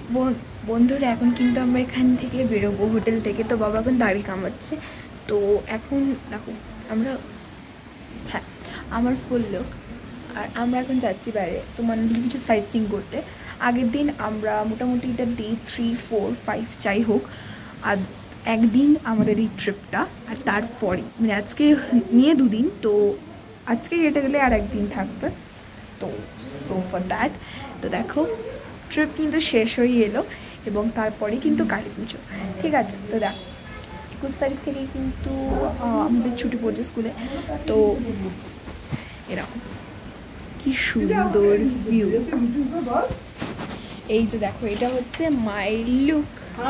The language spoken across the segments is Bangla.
বন্ধুরা এখন কিন্তু আমরা এখান থেকে বেরোবো হোটেল থেকে। তো বাবা এখন দাড়ি কামাচ্ছে। তো এখন দেখো আমরা, হ্যাঁ আমার ফুল লোক, আর আমরা এখন যাচ্ছি বাইরে। তো মানালি কিছু সাইট সিইং করতে। আগের দিন আমরা মোটামুটি এটা ডে 3, 4, 5 যাই হোক, আর একদিন আমাদের এই ট্রিপটা, আর তারপরে মানে আজকে নিয়ে 2 দিন, তো আজকে কেটে গেলে আর একদিন থাকবে। তো সো ফর দ্যাট, তো দেখো ট্রিপ কিন্তু শেষ হয়ে এলো এবং তারপরে কিন্তু কালী পুজো, ঠিক আছে। তো দেখো 21 তারিখ থেকে কিন্তু আমাদের ছুটি পড়ছে স্কুলে। তো এরকম কি সুন্দর ভিউ। এই যে দেখো এটা হচ্ছে মাই লুক।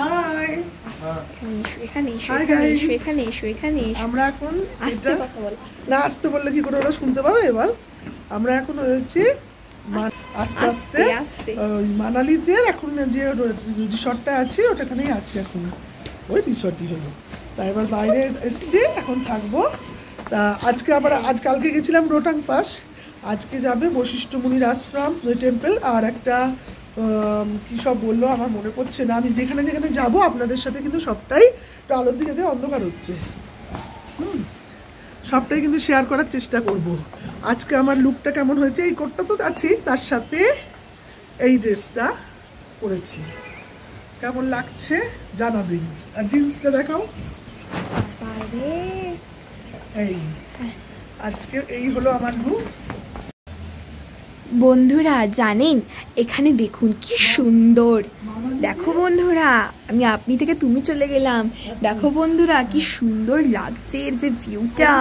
এখানে এসো, এখানে এসো, এখানে এসো। আমরা এখন আস্তে কথা বল, না আসতে বললে কি করে ওরা শুনতে পাবে? এবার আমরা এখন রয়েছে আস্তে আস্তে মানালিতে। এখন যে রিসর্টটা আছে ওটাখানেই আছে, এখন ওই রিসর্টই হলো। তাই এবার বাইরে এসছি, এখন থাকবো। তা আজকে আবার কালকে গেছিলাম রোটাং পাস, আজকে যাবে বৈশিষ্ট্য মুনির আশ্রম ওই টেম্পল, আর একটা কী সব বললো আমার মনে পড়ছে না। আমি যেখানে যেখানে যাবো আপনাদের সাথে কিন্তু সবটাই একটু আলোর দিকে অন্ধকার হচ্ছে, সবটাই কিন্তু শেয়ার করার চেষ্টা করব। আজকে আমার লুকটা কেমন হয়েছে, এই কোটটা তো আছেই, তার সাথে এই ড্রেসটা পরেছি, কেমন লাগছে জানাবেন। আর জিন্সটা দেখাও। এই আজকে এই হলো আমার লুক। বন্ধুরা জানেন এখানে দেখুন কি সুন্দর, দেখো বন্ধুরা আমি আপনি থেকে তুমি চলে গেলাম। দেখো বন্ধুরা কি সুন্দর লাগছে এর যে ভিউটা,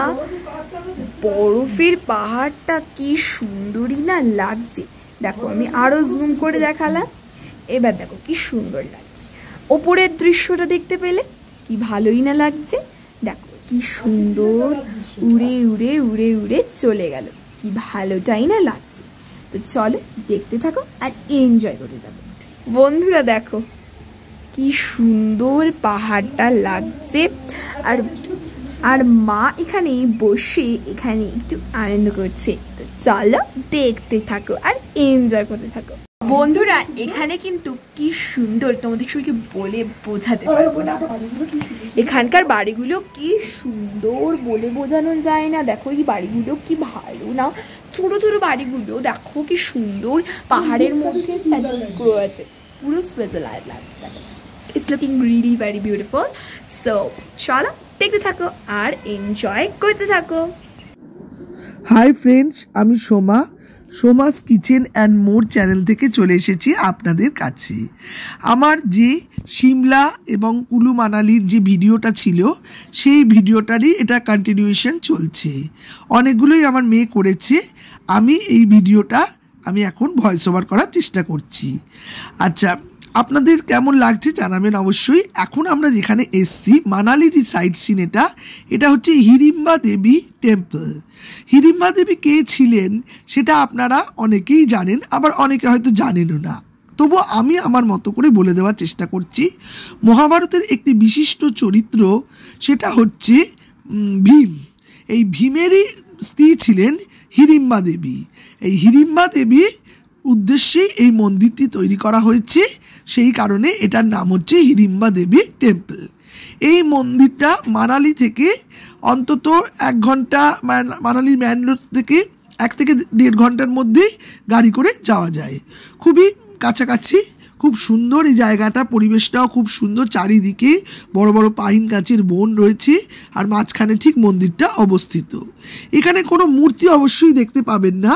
বরফের পাহাড়টা কি সুন্দরই না লাগছে। দেখো আমি আরো জুম করে দেখালাম, এবার দেখো কি সুন্দর লাগছে। ওপরের দৃশ্যটা দেখতে পেলে কি ভালোই না লাগছে। দেখো কি সুন্দর উড়ে উড়ে উড়ে উড়ে চলে গেল, কি ভালোটাই না লাগছে। তো চলো দেখতে থাকো আর এনজয় করতে থাকো। বন্ধুরা দেখো কি সুন্দর পাহাড়টা লাগছে, আর আর মা এখানে বসে এখানে একটু আনন্দ করছে। তো চলো দেখতে থাকো আর এনজয় করতে থাকো। বন্ধুরা এখানে কিন্তু কি সুন্দর, তোমাদের সবাইকে বলে বোঝাতে পারবো না। এখানকার বাড়িগুলো কি সুন্দর বলে বোঝানো যায় না। দেখো এই বাড়িগুলো কি ভালো না, ছোট ছোট বাড়িগুলো দেখো কি সুন্দর পাহাড়ের মধ্যে আছে, পুরো স্পেশাল লাগছে। It's looking really very beautiful. So চলো দেখতে থাকো আর এনজয় করতে থাকো। হাই ফ্রেন্ডস, আমি Soma's kitchen and more channel থেকে চলে এসেছি আপনাদের কাছে। আমার যে সিমলা এবং কুলু মানালির যে ভিডিওটা ছিল সেই ভিডিওটারই এটা কন্টিনিউয়েশন চলছে। অনেকগুলোই আমার মেয়ে করেছে, আমি এই ভিডিওটা আমি এখন ভয়েস ওভার করার চেষ্টা করছি। আচ্ছা, আপনাদের কেমন লাগছে জানাবেন অবশ্যই। এখন আমরা যেখানে এসছি মানালির সাইট সিন, এটা হচ্ছে হিড়িম্বা দেবী টেম্পল। হিড়িম্বা দেবী কে ছিলেন সেটা আপনারা অনেকেই জানেন, আবার অনেকে হয়তো জানেনও না। তবু আমি আমার মতো করে বলে দেওয়ার চেষ্টা করছি। মহাভারতের একটি বিশিষ্ট চরিত্র সেটা হচ্ছে ভীম। এই ভীমেরই স্ত্রী ছিলেন হিড়িম্বা দেবী। এই হিড়িম্বা দেবী উদ্দেশ্যেই এই মন্দিরটি তৈরি করা হয়েছে, সেই কারণে এটার নাম হচ্ছে হিড়িম্বা দেবী টেম্পল। এই মন্দিরটা মানালি থেকে অন্তত 1 ঘন্টা, মানালির ম্যান রোড থেকে 1 থেকে 1.5 ঘন্টার মধ্যেই গাড়ি করে যাওয়া যায়, খুবই কাছাকাছি। খুব সুন্দর এই জায়গাটা, পরিবেশটাও খুব সুন্দর, চারিদিকে বড় বড় পাইন গাছের বন রয়েছে, আর মাঝখানে ঠিক মন্দিরটা অবস্থিত। এখানে কোনো মূর্তি অবশ্যই দেখতে পাবেন না,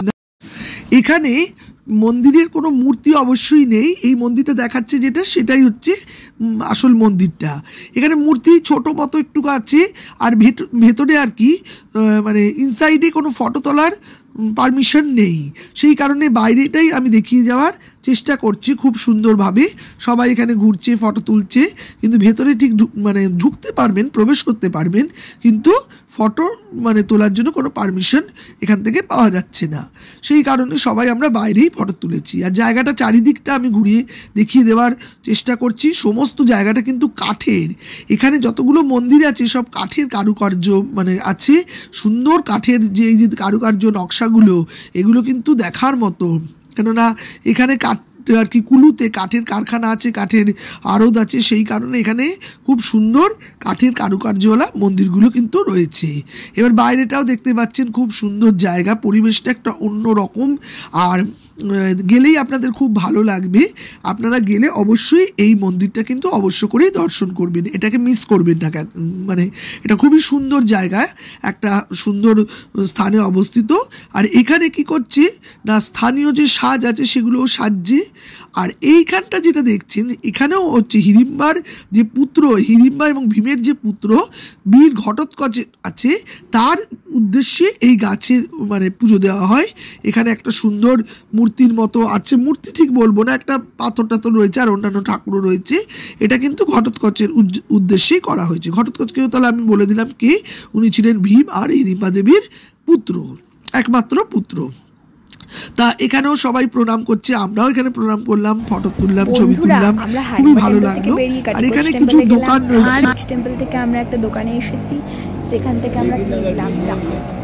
এখানে মন্দিরের কোনো মূর্তি অবশ্যই নেই। এই মন্দিরটা দেখাচ্ছে যেটা, সেটাই হচ্ছে আসল মন্দিরটা। এখানে মূর্তি ছোট মতো একটু আছে, আর ভেতরে আর কি মানে ইনসাইডে কোনো ফটো তোলার পারমিশন নেই, সেই কারণে বাইরেটাই আমি দেখিয়ে যাওয়ার চেষ্টা করছি। খুব সুন্দরভাবে সবাই এখানে ঘুরছে, ফটো তুলছে, কিন্তু ভেতরে ঠিক মানে ঢুকতে পারবেন, প্রবেশ করতে পারবেন, কিন্তু ফটো মানে তোলার জন্য কোনো পারমিশন এখান থেকে পাওয়া যাচ্ছে না। সেই কারণে সবাই আমরা বাইরেই ফটো তুলেছি। আর জায়গাটা চারিদিকটা আমি ঘুরিয়ে দেখিয়ে দেওয়ার চেষ্টা করছি। সমস্ত জায়গাটা কিন্তু কাঠের, এখানে যতগুলো মন্দির আছে সব কাঠের কারুকার্য মানে আছে, সুন্দর কাঠের যে এই যে কারুকার্য নকশাগুলো, এগুলো কিন্তু দেখার মতো। কেননা এখানে আর কি কুলুতে কাঠের কারখানা আছে, কাঠের আড়ত আছে, সেই কারণে এখানে খুব সুন্দর কাঠের কারুকার্যওয়ালা মন্দিরগুলো কিন্তু রয়েছে। এবার বাইরেটাও দেখতে পাচ্ছেন, খুব সুন্দর জায়গা, পরিবেশটা একটা অন্য রকম। আর গেলেই আপনাদের খুব ভালো লাগবে। আপনারা গেলে অবশ্যই এই মন্দিরটা কিন্তু অবশ্য করেই দর্শন করবেন, এটাকে মিস করবেন না কেন। মানে এটা খুবই সুন্দর জায়গায়, একটা সুন্দর স্থানে অবস্থিত। আর এখানে কি করছে না, স্থানীয় যে সাজ আছে সেগুলোও সাজছে। আর এইখানটা যেটা দেখছেন, এখানেও হচ্ছে হিড়িম্বার যে পুত্র, হিড়িম্বা এবং ভীমের যে পুত্র বীর ঘটোৎকচ আছে, তার উদ্দেশ্যে এই গাছের মানে পুজো দেওয়া হয়। এখানে একটা সুন্দর মূর্তির মতো আছে, মূর্তি ঠিক বলবো না, একটা পাথর টাথর রয়েছে আর অন্যান্য ঠাকুরও রয়েছে। এটা কিন্তু ঘটোৎকচের উদ্দেশ্যেই করা হয়েছে। ঘটোৎকচকেও তাহলে আমি বলে দিলাম কি, উনি ছিলেন ভীম আর হিড়িম্বা দেবীর পুত্র, একমাত্র পুত্র। তা এখানেও সবাই প্রণাম করছে, আমরাও এখানে প্রণাম করলাম, ফটো তুললাম, ছবি তুললাম, খুবই ভালো লাগলো। আর এখানে কিছু দোকান রয়েছে। টেম্পল থেকে আমরা একটা দোকানে এসেছি, যেখান থেকে আমরা কিনলাম চা।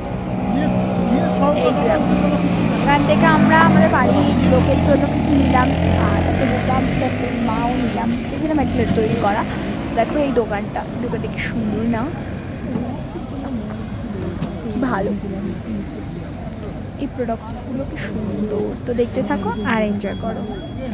এখান থেকে আমরা আমাদের বাড়ির লোকের জন্য কিছু নিলাম, আর একটা দোকান মাও নিলাম, সেটা মেটলেট তৈরি করা। দেখো এই দোকানটা কি সুন্দর না, কি ভালো, এই প্রোডাক্টসগুলো কি সুন্দর। তো দেখতে থাকো আর এনজয় করো।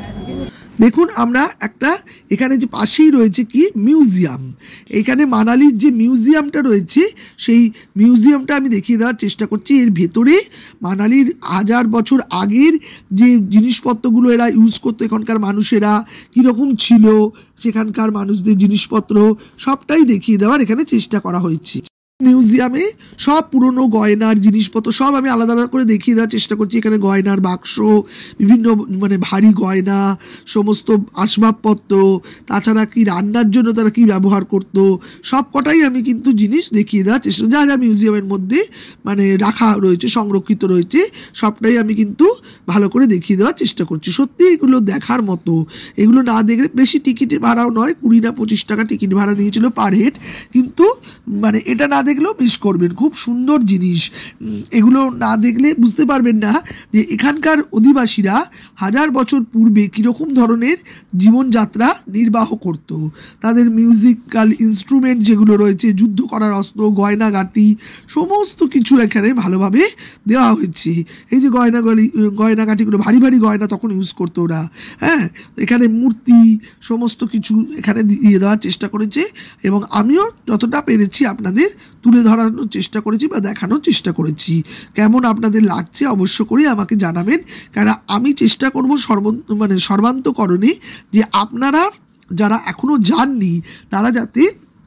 দেখুন, আমরা একটা এখানে যে পাশেই রয়েছে কি মিউজিয়াম, এখানে মানালির যে মিউজিয়ামটা রয়েছে সেই মিউজিয়ামটা আমি দেখিয়ে দেওয়ার চেষ্টা করছি। এর ভেতরে মানালির 1000 বছর আগের যে জিনিসপত্রগুলো এরা ইউজ করতো, এখানকার মানুষেরা কীরকম ছিল, সেখানকার মানুষদের জিনিসপত্র সবটাই দেখিয়ে দেওয়ার এখানে চেষ্টা করা হয়েছে। মিউজিয়ামে সব পুরনো গয়নার জিনিসপত্র সব আমি আলাদা আলাদা করে দেখিয়ে দেওয়ার চেষ্টা করছি। এখানে গয়নার বাক্স, বিভিন্ন মানে ভারী গয়না, সমস্ত আসবাবপত্র, তাছাড়া কি রান্নার জন্য তারা কি ব্যবহার করতো, সব কটাই আমি কিন্তু জিনিস দেখিয়ে দেওয়ার চেষ্টা, যা যা মিউজিয়ামের মধ্যে মানে রাখা রয়েছে, সংরক্ষিত রয়েছে, সবটাই আমি কিন্তু ভালো করে দেখিয়ে দেওয়ার চেষ্টা করছি। সত্যি এগুলো দেখার মতো, এগুলো না দেখলে, বেশি টিকিটের ভাড়াও নয়, 20 না 25 টাকা টিকিট ভাড়া নিয়েছিল পার হেড, কিন্তু মানে এটা না দেখলেও মিস করবেন, খুব সুন্দর জিনিস। এগুলো না দেখলে বুঝতে পারবেন না যে এখানকার অধিবাসীরা 1000 বছর পূর্বে কীরকম ধরনের জীবনযাত্রা নির্বাহ করত। তাদের মিউজিক্যাল ইনস্ট্রুমেন্ট যেগুলো রয়েছে, যুদ্ধ করার অস্ত্র, গয়নাগাটি, সমস্ত কিছু এখানে ভালোভাবে দেওয়া হয়েছে। এই যে গয়নাগাটিগুলো, ভারী ভারী গয়না তখন ইউজ করতো ওরা। হ্যাঁ, এখানে মূর্তি, সমস্ত কিছু এখানে দিয়ে দেওয়ার চেষ্টা করেছে, এবং আমিও যতটা পেরেছি আপনাদের তুলে ধরানোর চেষ্টা করেছি বা দেখানোর চেষ্টা করেছি। কেমন আপনাদের লাগছে অবশ্য করে আমাকে জানাবেন, কারণ আমি চেষ্টা করব সর্বান্তকরণে যে আপনারা যারা এখনও যাননি তারা যাতে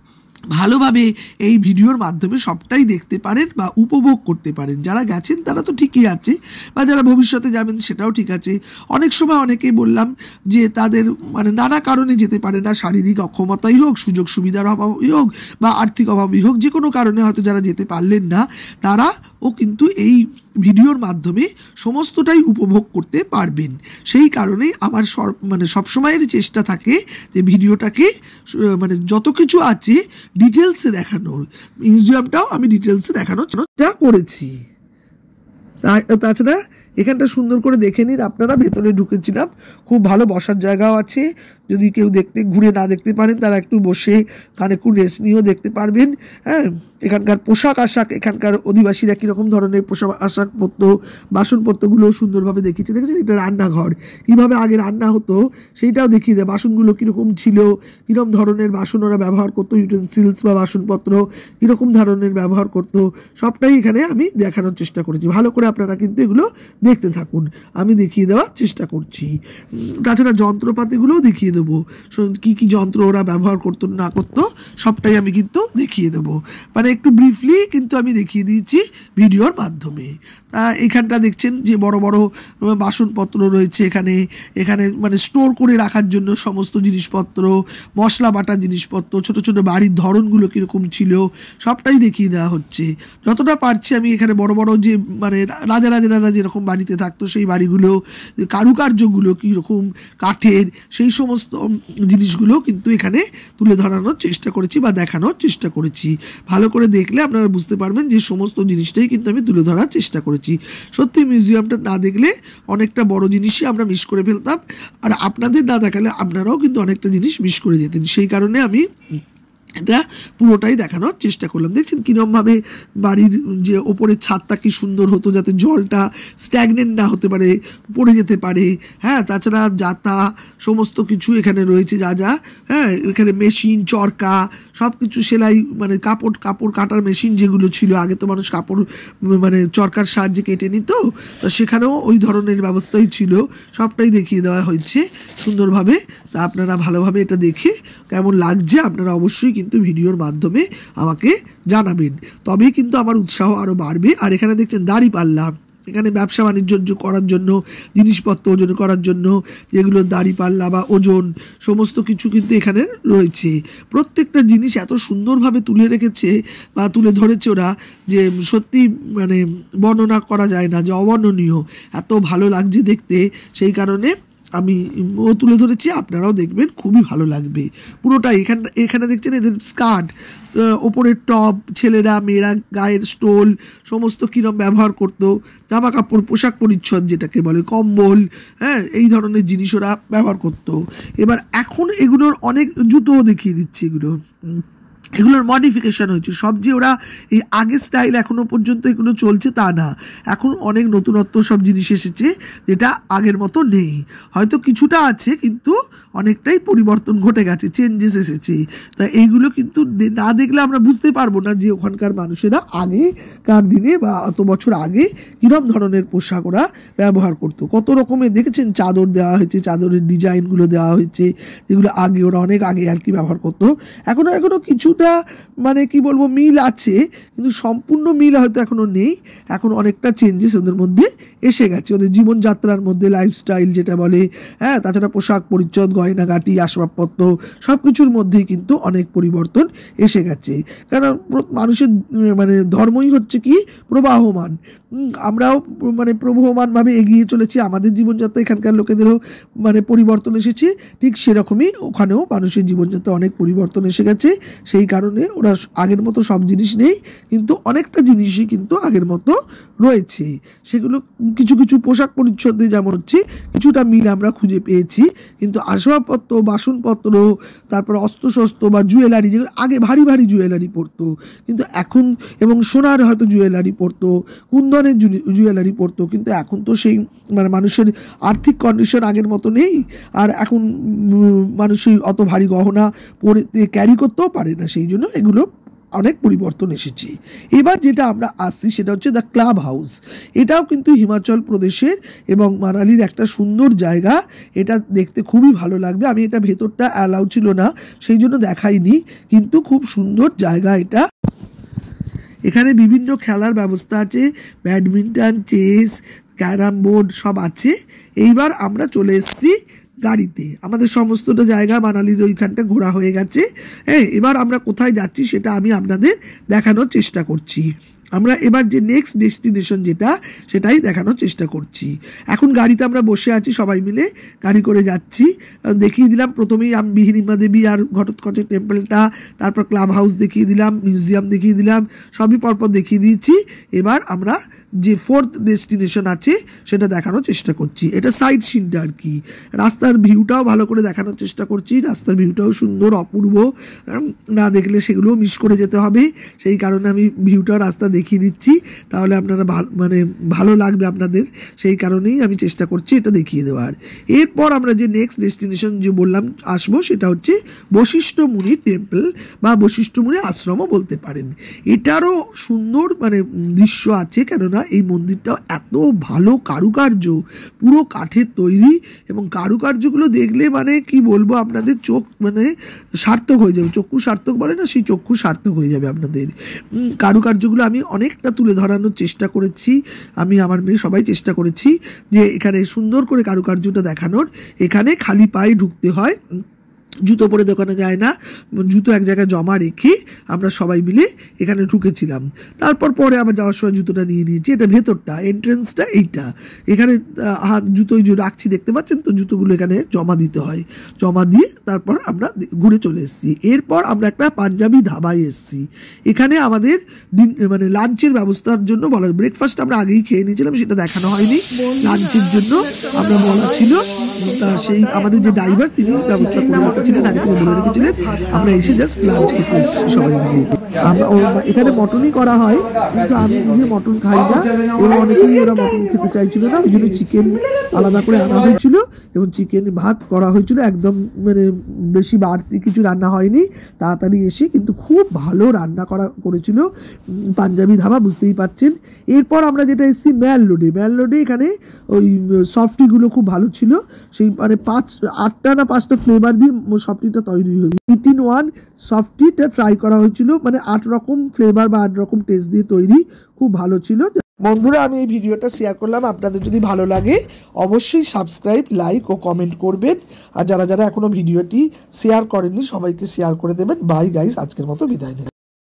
ভালোভাবে এই ভিডিওর মাধ্যমে সবটাই দেখতে পারেন বা উপভোগ করতে পারেন। যারা গেছেন তারা তো ঠিকই আছে, বা যারা ভবিষ্যতে যাবেন সেটাও ঠিক আছে। অনেক সময় অনেকেই বললাম যে তাদের মানে নানা কারণে যেতে পারে না, শারীরিক অক্ষমতাই হোক, সুযোগ সুবিধার অভাবই হোক, বা আর্থিক অভাবই হোক, যে কোনো কারণে হয়তো যারা যেতে পারলেন না, তারাও কিন্তু এই ভিডিওর মাধ্যমে সমস্তটাই উপভোগ করতে পারবেন। সেই কারণেই আমার সবসময়ের চেষ্টা থাকে যে ভিডিওটাকে মানে যত কিছু আছে ডিটেলসে দেখানোর, মিউজিয়ামটাও আমি ডিটেলসে দেখানোর চেষ্টা করেছি। তাছাড়া এখানটা সুন্দর করে দেখে নিন আপনারা। ভেতরে ঢুকেছিলাম, খুব ভালো বসার জায়গাও আছে, যদি কেউ ঘুরে না দেখতে পারেন তারা একটু বসে খানিকক্ষণ রেস্ট নিয়েও দেখতে পারবেন। হ্যাঁ, এখানকার পোশাক আশাক, এখানকার অধিবাসীরা কীরকম ধরনের পোশাক আশাকপত্র, বাসনপত্রগুলো সুন্দরভাবে দেখিয়েছে। দেখেছেন, এটা রান্নাঘর, কীভাবে আগে রান্না হতো সেইটাও দেখিয়ে দেয়। বাসনগুলো কীরকম ছিল, কীরকম ধরনের বাসন ওরা ব্যবহার করতো, ইউটেন্সিলস বা বাসনপত্র কীরকম ধরনের ব্যবহার করতো, সবটাই এখানে আমি দেখানোর চেষ্টা করেছি। ভালো করে আপনারা কিন্তু এগুলো দেখতে থাকুন, আমি দেখিয়ে দেওয়ার চেষ্টা করছি। তাছাড়া যন্ত্রপাতিগুলোও দেখিয়ে দেবো, কী কী যন্ত্র ওরা ব্যবহার করতো না করতো সবটাই আমি কিন্তু দেখিয়ে দেবো। মানে একটু ব্রিফলি কিন্তু আমি দেখিয়ে দিয়েছি ভিডিওর মাধ্যমে। এখানটা দেখছেন যে বড় বড় বাসনপত্র রয়েছে এখানে, এখানে মানে স্টোর করে রাখার জন্য সমস্ত জিনিসপত্র, মশলা বাটা জিনিসপত্র, ছোট ছোট বাড়ির ধরনগুলো কীরকম ছিল সবটাই দেখিয়ে দেওয়া হচ্ছে। যতটা পারছি আমি এখানে বড় বড় যে মানে রাজারা যেরকম বাড়িতে থাকতো সেই বাড়িগুলো, কারুকার্যগুলো কীরকম কাঠের, সেই সমস্ত জিনিসগুলো কিন্তু এখানে তুলে ধরানোর চেষ্টা করেছি বা দেখানোর চেষ্টা চেষ্টা করেছি। ভালো করে দেখলে আপনারা বুঝতে পারবেন যে সমস্ত জিনিসটাই কিন্তু আমি তুলে ধরার চেষ্টা করেছি। সত্যি মিউজিয়ামটা না দেখলে অনেকটা বড় জিনিসই আমরা মিস করে ফেলতাম, আর আপনাদের না দেখালে আপনারাও কিন্তু অনেকটা জিনিস মিস করে যেতেন। সেই কারণে আমি এটা পুরোটাই দেখানোর চেষ্টা করলাম। দেখছেন কীরকমভাবে বাড়ির যে ওপরের ছাদটা কী সুন্দর হতো, যাতে জলটা স্ট্যাগনেন্ট না হতে পারে, পড়ে যেতে পারে। হ্যাঁ, তাছাড়া যাতা সমস্ত কিছু এখানে রয়েছে, যা যা হ্যাঁ এখানে মেশিন, চরকা, সব কিছু সেলাই, মানে কাপড় কাটার মেশিন যেগুলো ছিল আগে, তো মানুষ কাপড় মানে চরকার সাহায্যে কেটে নিত, তো সেখানেও ওই ধরনের ব্যবস্থাই ছিল। সবটাই দেখিয়ে দেওয়া হয়েছে সুন্দরভাবে। তা আপনারা ভালোভাবে এটা দেখে কেমন লাগছে আপনারা অবশ্যই কিন্তু ভিডিওর মাধ্যমে আমাকে জানাবেন, তবেই কিন্তু আমার উৎসাহ আরও বাড়বে। আর এখানে দেখছেন দাঁড়িপাল্লা, এখানে ব্যবসা বাণিজ্য করার জন্য, জিনিসপত্র ওজন করার জন্য যেগুলো দাঁড়িপাল্লা বা ওজন সমস্ত কিছু কিন্তু এখানে রয়েছে। প্রত্যেকটা জিনিস এত সুন্দরভাবে তুলে রেখেছে বা তুলে ধরেছে ওরা, যে সত্যি মানে বর্ণনা করা যায় না, যে অবর্ণনীয়, এত ভালো লাগছে দেখতে। সেই কারণে আমি তুলে ধরেছি, আপনারাও দেখবেন, খুবই ভালো লাগবে পুরোটাই। এখানে দেখছেন এদের স্কার্ট, ওপরের টপ, ছেলেরা মেয়েরা গায়ের স্টোল সমস্ত কীরকম ব্যবহার করতো, জামা কাপড়, পোশাক পরিচ্ছদ যেটাকে বলে, কম্বল, হ্যাঁ এই ধরনের জিনিস ওরা ব্যবহার করতো। এবার এখন এগুলোর অনেক জুতোও দেখিয়ে দিচ্ছি, এগুলোর মডিফিকেশান হয়েছে সব, যে ওরা এই আগের স্টাইল এখনও পর্যন্ত এগুলো চলছে তা না, এখন অনেক নতুনত্ব সব জিনিস এসেছে যেটা আগের মতো নেই। হয়তো কিছুটা আছে কিন্তু অনেকটাই পরিবর্তন ঘটে গেছে, চেঞ্জেস এসেছে। তা এইগুলো কিন্তু না দেখলে আমরা বুঝতে পারবো না যে ওখানকার মানুষেরা আগেকার দিনে বা অত বছর আগে কীরকম ধরনের পোশাক ওরা ব্যবহার করতো। কত রকমের দেখেছেন চাদর দেওয়া হয়েছে, চাদরের ডিজাইনগুলো দেওয়া হয়েছে, যেগুলো আগে ওরা অনেক আগে আর কি ব্যবহার করতো। এখনও কিছুটা মানে কি বলবো মিল আছে, কিন্তু সম্পূর্ণ মিল হয়তো এখনও নেই। এখন অনেকটা চেঞ্জেস ওদের মধ্যে এসে গেছে, ওদের জীবনযাত্রার মধ্যে, লাইফস্টাইল যেটা বলে, হ্যাঁ তাছাড়া পোশাক পরিচ্ছদ, গয়নাগাটি, আসবাবপত্র সব কিছুর মধ্যেই কিন্তু অনেক পরিবর্তন এসে গেছে। কারণ মানুষের মানে ধর্মই হচ্ছে কি প্রবাহমান, আমরাও মানে প্রবহমানভাবে এগিয়ে চলেছি, আমাদের জীবনযাত্রা, এখানকার লোকেদেরও মানে পরিবর্তন এসেছে, ঠিক সেরকমই ওখানেও মানুষের জীবনযাত্রা অনেক পরিবর্তন এসে গেছে। সেই কারণে ওরা আগের মতো সব জিনিস নেই, কিন্তু অনেকটা জিনিসই কিন্তু আগের মতো রয়েছে। সেগুলো কিছু কিছু পোশাক পরিচ্ছদে যেমন হচ্ছে কিছুটা মিল আমরা খুঁজে পেয়েছি, কিন্তু আসবাবপত্র, বাসনপত্র, তারপর অস্ত্রশস্ত্র বা জুয়েলারি, যেগুলো আগে ভারী ভারী জুয়েলারি পরতো কিন্তু এখন, এবং সোনার হয়তো জুয়েলারি পরতো, কুন্দনের জুয়েলারি পরতো, কিন্তু এখন তো সেই মানে মানুষের আর্থিক কন্ডিশন আগের মতো নেই, আর এখন মানুষই অত ভারী গহনা পরে ক্যারি করতেও পারে না, সেই জন্য এগুলো অনেক পরিবর্তন এসেছে। এবার যেটা আমরা আসছি সেটা হচ্ছে দ্য ক্লাব হাউস। এটাও কিন্তু হিমাচল প্রদেশের এবং মানালির একটা সুন্দর জায়গা, এটা দেখতে খুবই ভালো লাগবে। আমি এটা ভেতরটা অ্যালাউ ছিল না সেই জন্য দেখাইনি, কিন্তু খুব সুন্দর জায়গা এটা। এখানে বিভিন্ন খেলার ব্যবস্থা আছে, ব্যাডমিন্টন, চেস, ক্যারাম বোর্ড সব আছে। এইবার আমরা চলে এসেছি গাড়িতে, আমাদের সমস্তটা জায়গা মানালির ওইখানটা ঘোরা হয়ে গেছে। হ্যাঁ, এবার আমরা কোথায় যাচ্ছি সেটা আমি আপনাদের দেখানোর চেষ্টা করছি। আমরা এবার যে নেক্সট ডেস্টিনেশন সেটাই দেখানোর চেষ্টা করছি। এখন গাড়িতে আমরা বসে আছি, সবাই মিলে গাড়ি করে যাচ্ছি। দেখিয়ে দিলাম প্রথমেই আমি হিড়িম্বা দেবী আর ঘটোৎকচের টেম্পলটা, তারপর ক্লাব হাউস দেখিয়ে দিলাম, মিউজিয়াম দেখিয়ে দিলাম, সবই পরপর দেখিয়ে দিয়েছি। এবার আমরা যে ফোর্থ ডেস্টিনেশন আছে সেটা দেখানোর চেষ্টা করছি। এটা সাইড সিনটা আর কি, রাস্তার ভিউটাও ভালো করে দেখানোর চেষ্টা করছি। রাস্তার ভিউটাও সুন্দর, অপূর্ব, না দেখলে সেগুলোও মিস করে যেতে হবে। সেই কারণে আমি ভিউটাও রাস্তা দেখিয়ে দিচ্ছি, তাহলে আপনারা মানে ভালো লাগবে আপনাদের, সেই কারণেই আমি চেষ্টা করছি এটা দেখিয়ে দেওয়ার। এরপর আমরা যে নেক্সট ডেস্টিনেশন যে বললাম আসবো সেটা হচ্ছে বশিষ্ঠ মুনি টেম্পল বা বশিষ্ঠ মুনি আশ্রমও বলতে পারেন। এটারও সুন্দর মানে দৃশ্য আছে, কেননা এই মন্দিরটাও এত ভালো কারুকার্য, পুরো কাঠের তৈরি, এবং কারুকার্যগুলো দেখলে মানে কি বলবো আপনাদের চোখ মানে সার্থক হয়ে যাবে, চক্ষু সার্থক বলে না, সেই চক্ষু সার্থক হয়ে যাবে আপনাদের। কারুকার্যগুলো আমি অনেকটা তুলে ধরানোর চেষ্টা করেছি, আমি আমার মেয়ে সবাই চেষ্টা করেছি যে এখানে সুন্দর করে কারুকার্যটা দেখানোর। এখানে খালি পায়ে ঢুকতে হয়, জুতো পরে দোকানে যায় না, জুতো এক জায়গায় জমা রেখে আমরা সবাই মিলে এখানে ঢুকেছিলাম। তারপর পরে আবার যাওয়ার সময় জুতোটা নিয়ে নিয়েছি। এটা ভেতরটা, এন্ট্রেন্সটা এইটা। এখানে হাত জুতো রাখছি, দেখতে পাচ্ছেন তো, জুতোগুলো এখানে জমা দিতে হয়। জমা দিয়ে তারপর আমরা ঘুরে চলে এসেছি। এরপর আমরা একটা পাঞ্জাবি ধাবায় এসেছি। এখানে আমাদের মানে লাঞ্চের ব্যবস্থার জন্য বলা, ব্রেকফাস্ট আমরা আগেই খেয়ে নিয়েছিলাম, সেটা দেখানো হয়নি। লাঞ্চের জন্য আমরা বলা ছিল, সেই আমাদের যে ড্রাইভার তিনি ব্যবস্থা করে রেখেছিলেন, আগে থেকে বলে রেখেছিলেন। আমরা এসে জাস্ট লাঞ্চ খেতে এসেছি সবাই মিলে। আমরা এখানে মটনই করা হয়, কিন্তু আমি নিজে মটন খাই না, এবং অনেকেই ওরা মটন খেতে চাইছিল না, ওই জন্য চিকেন আলাদা করে আনা হয়েছিল এবং চিকেন ভাত করা হয়েছিল। একদম মানে বেশি বাড়তি কিছু রান্না হয়নি, তাড়াতাড়ি এসে, কিন্তু খুব ভালো রান্না করেছিল পাঞ্জাবি ধাবা, বুঝতেই পাচ্ছেন। এরপর আমরা যেটা এসেছি ম্যাল রোডে, এখানে ওই সফটিগুলো খুব ভালো ছিল। সেই মানে 8টা না 5টা ফ্লেভার দিয়ে সফটিটা তৈরি হয়েছিল। 18-1 সফটিটা ট্রাই করা হয়েছিল, মানে 8 রকম ফ্লেভার বা 8 রকম টেস্ট দিয়ে তৈরি, খুব ভালো ছিল। বন্ধুরা, আমি এই ভিডিওটা শেয়ার করলাম, আপনাদের যদি ভালো লাগে অবশ্যই সাবস্ক্রাইব, লাইক ও কমেন্ট করবেন। আর যারা যারা এখনো ভিডিওটি শেয়ার করেননি সবাইকে শেয়ার করে দেবেন। বাই গাইস, আজকের মতো বিদায় নেবেন।